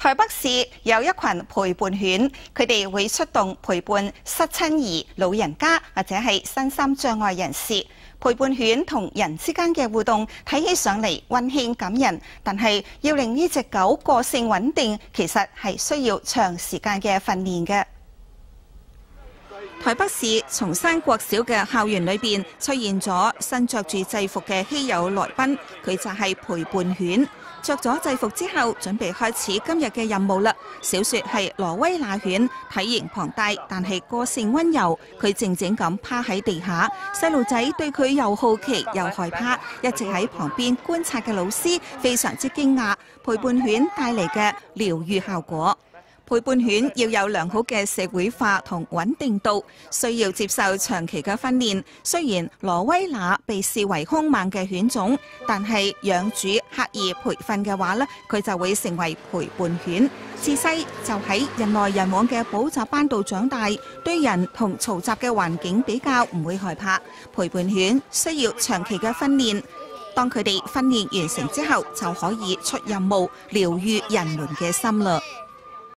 台北市有一群陪伴犬，佢哋會出動陪伴失親兒、老人家或者係身心障礙人士。陪伴犬同人之間嘅互動睇起上嚟溫馨感人，但係要令呢隻狗個性穩定，其實係需要長時間嘅訓練嘅。台北市松山國小嘅校園裏邊出現咗身着住制服嘅稀有來賓，佢就係陪伴犬。着咗制服之後，準備開始今日嘅任務啦。小說係羅威那犬，體型龐大，但係個性溫柔。佢靜靜咁趴喺地下，細路仔對佢又好奇又害怕。一直喺旁邊觀察嘅老師非常之驚訝陪伴犬帶嚟嘅療癒效果。陪伴犬要有良好嘅社會化同穩定度，需要接受長期嘅訓練。雖然羅威那被視為兇猛嘅犬種，但係養主刻意培訓嘅話呢，佢就會成為陪伴犬。自細就喺人來人往嘅補習班度長大，對人同嘈雜嘅環境比較唔會害怕。陪伴犬需要長期嘅訓練，當佢哋訓練完成之後，就可以出任務，療癒人們嘅心啦。